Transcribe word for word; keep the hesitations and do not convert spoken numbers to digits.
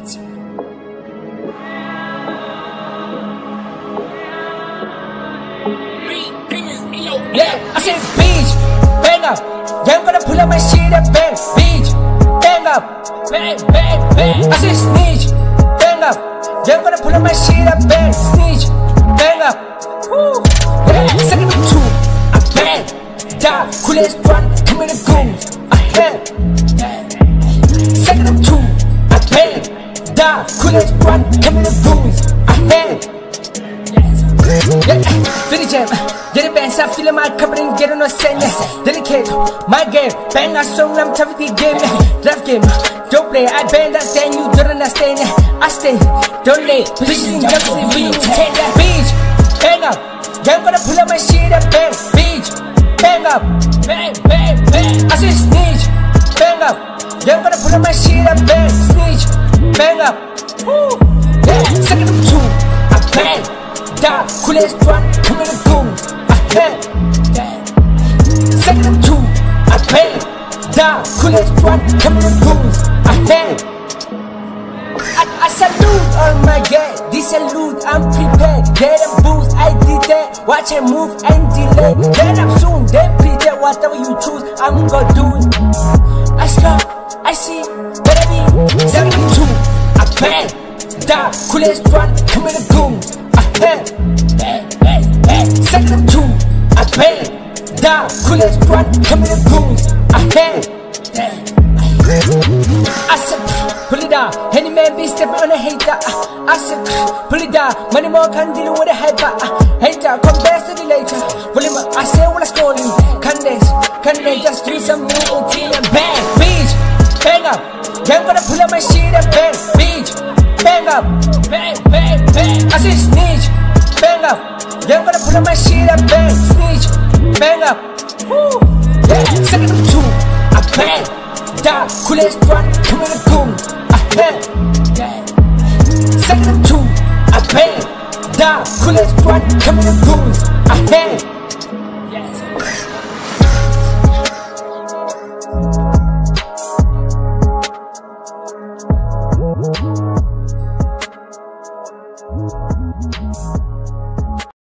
Yeah, I said bitch, bang up. Yeah, I'm gonna pull up my shit up, bang, bitch, bang up, bang, bang, bang. I said snitch, bang up. Yeah, I'm gonna pull up my shit up, bang, snitch, bang up. Woo. Yeah, second of two, I bang, die, coolest one, give me the goons, I have. Second of two, I bang, die, coolest one, give me the goons, I have. Yeah, feel the jam, get the bands, I feel my covering, get on a send. Delicate, my game, bang a song, I'm tough with the game. Love game, don't play, I bang, I stand, you don't understand. I stay, don't lay, position, just leave me, take that bitch, bang up. Yeah, I'm gonna pull up my shit up, bang, bitch, bang up, bang, bang, bang. I say snitch, bang up. Yeah, I'm gonna pull up my shit up, bang, snitch, bang up. Woo. Yeah, second of two, I bang. Die, coolest one, come in the goons, I had. Second of two, I bang. Die, coolest one, come in the goons, I had. I, I salute all my guys, this salute, I'm prepared. Get them boost, I did that. Watch I move and delay. Get up soon, they prepare. Whatever you choose, I'm gonna do it. I stop, I see, better be. seventy-two, I bang. Die, coolest one, come in the goons. Hey, hey, hey, hey. Second of two, I bang. Die, coolest one, come in the goons, I hang. I said, pull it down. Any man be stepping on a hater. I said, pull it down. Money more can deal with a hyper. Hater, come back to the later. I say what I'm scrolling. Can they, can they just do some new O T and bang, bitch, bang up. Yeah, I'm gonna pull up my shit and bang, bitch, bang up, bang, bang, bang. I say snitch, bang up. Yeah, I'm gonna pull up my shit up, bang, snitch, bang up. Woo. Yeah, second of two, I bang. Die, coolest one, come in the goons, I have. Second of two, I bang. Die, coolest one, come in the goons, I have.